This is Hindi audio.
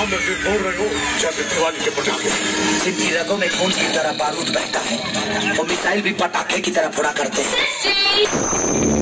गांव में विस्फोट रहे हो जैसे दिवाली के पटाखे। जिनकी रगों में खून की तरह बारूद बहता है वो मिसाइल भी पटाखे की तरह फोड़ा करते हैं।